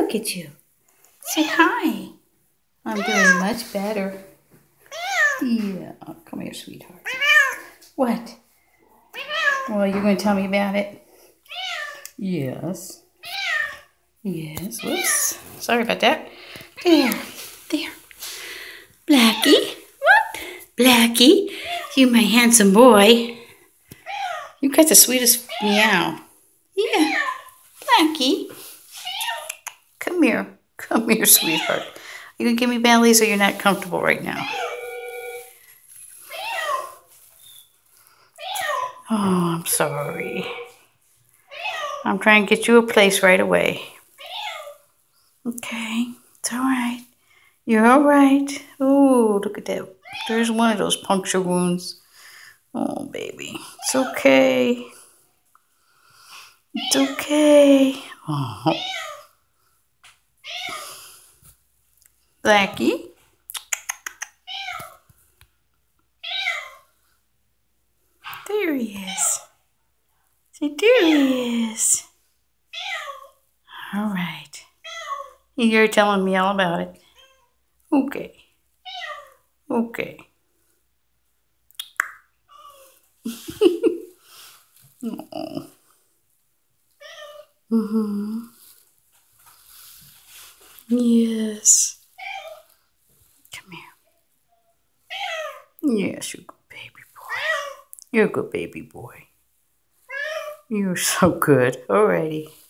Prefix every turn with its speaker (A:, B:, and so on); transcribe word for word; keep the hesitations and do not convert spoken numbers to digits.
A: look at you. Say hi. I'm doing much better. Yeah. Oh, come here, sweetheart. What? Well, you're going to tell me about it? Yes. Yes. Whoops. Sorry about that. There. There. Blackie. What? Blackie. You my handsome boy. You got the sweetest meow. Yeah. Blackie. Come here. Come here, sweetheart. You gonna give me bellies or you're not comfortable right now? Oh, I'm sorry. I'm trying to get you a place right away. Okay, it's all right. You're all right. Oh, look at that. There's one of those puncture wounds. Oh, baby. It's okay. It's okay. Oh. Blackie. There he is. See, there he is. All right. You're telling me all about it. Okay. Okay. Oh. Mm-hmm. Yes. Come here. Yes, you're a good baby boy. You're a good baby boy. You're so good. Alrighty.